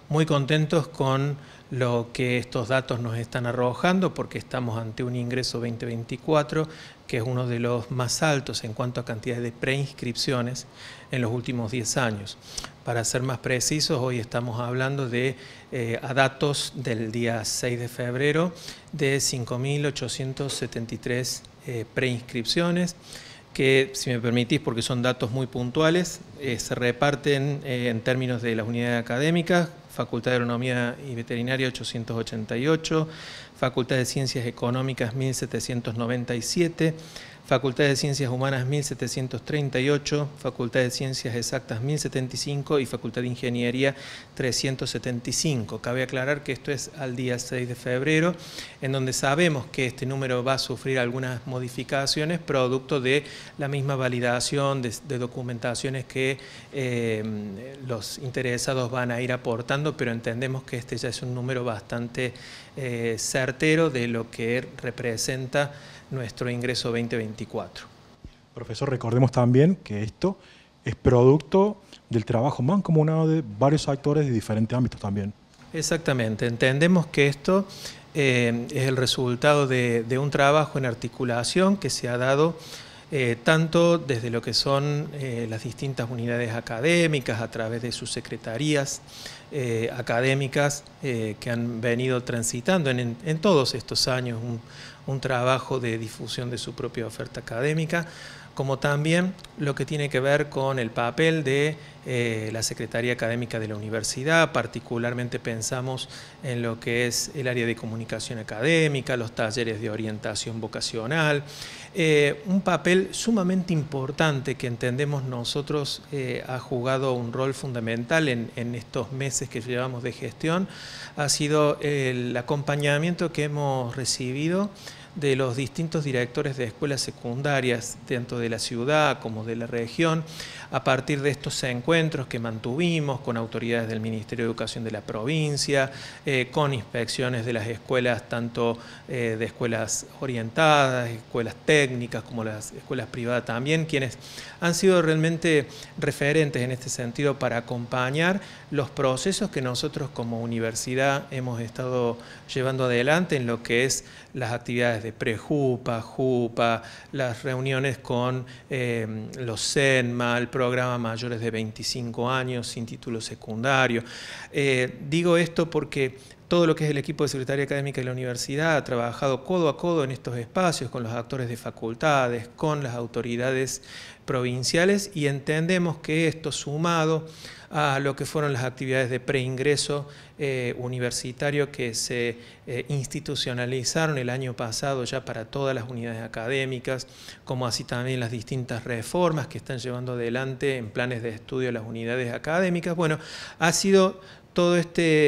muy contentos con lo que estos datos nos están arrojando, porque estamos ante un ingreso 2024 que es uno de los más altos en cuanto a cantidad de preinscripciones en los últimos 10 años. Para ser más precisos, hoy estamos hablando de, a datos del día 6 de febrero, de 5.873 preinscripciones, que, si me permitís, porque son datos muy puntuales, se reparten en términos de las unidades académicas: Facultad de Agronomía y Veterinaria 888, Facultad de Ciencias Económicas 1797, Facultad de Ciencias Humanas 1738, Facultad de Ciencias Exactas 1075 y Facultad de Ingeniería 375. Cabe aclarar que esto es al día 6 de febrero, en donde sabemos que este número va a sufrir algunas modificaciones producto de la misma validación de documentaciones que los interesados van a ir aportando, pero entendemos que este ya es un número bastante certero de lo que representa nuestro ingreso 2024. Profesor, recordemos también que esto es producto del trabajo mancomunado de varios actores de diferentes ámbitos también. Exactamente, entendemos que esto es el resultado de un trabajo en articulación que se ha dado tanto desde lo que son las distintas unidades académicas, a través de sus secretarías académicas que han venido transitando en todos estos años un trabajo de difusión de su propia oferta académica, como también lo que tiene que ver con el papel de la Secretaría Académica de la Universidad. Particularmente pensamos en lo que es el área de comunicación académica, los talleres de orientación vocacional, un papel sumamente importante que entendemos nosotros ha jugado un rol fundamental en estos meses que llevamos de gestión. Ha sido el acompañamiento que hemos recibido de los distintos directores de escuelas secundarias, tanto de la ciudad como de la región, a partir de estos encuentros que mantuvimos con autoridades del Ministerio de Educación de la provincia, con inspecciones de las escuelas, tanto de escuelas orientadas, escuelas técnicas, como las escuelas privadas también, quienes han sido realmente referentes en este sentido para acompañar los procesos que nosotros como universidad hemos estado llevando adelante en lo que es las actividades de pre-JUPA, JUPA, las reuniones con los CENMA, el programa mayores de 25 años sin título secundario. Digo esto porque todo lo que es el equipo de Secretaría Académica de la Universidad ha trabajado codo a codo en estos espacios con los actores de facultades, con las autoridades provinciales, y entendemos que esto, sumado a lo que fueron las actividades de preingreso universitario que se institucionalizaron el año pasado ya para todas las unidades académicas, como así también las distintas reformas que están llevando adelante en planes de estudio las unidades académicas. Bueno, ha sido toda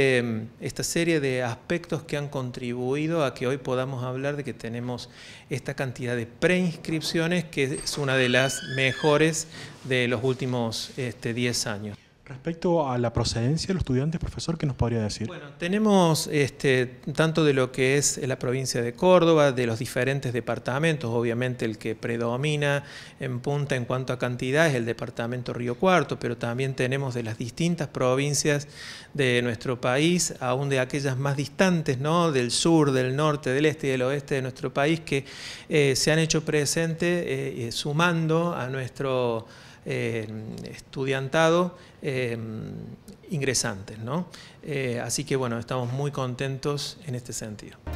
esta serie de aspectos que han contribuido a que hoy podamos hablar de que tenemos esta cantidad de preinscripciones, que es una de las mejores de los últimos 10 años. Respecto a la procedencia de los estudiantes, profesor, ¿qué nos podría decir? Bueno, tenemos tanto de lo que es la provincia de Córdoba, de los diferentes departamentos. Obviamente el que predomina en punta en cuanto a cantidad es el departamento Río Cuarto, pero también tenemos de las distintas provincias de nuestro país, aún de aquellas más distantes, ¿no?, del sur, del norte, del este y del oeste de nuestro país, que se han hecho presentes sumando a nuestro estudiantado ingresantes, ¿no? Así que bueno, estamos muy contentos en este sentido.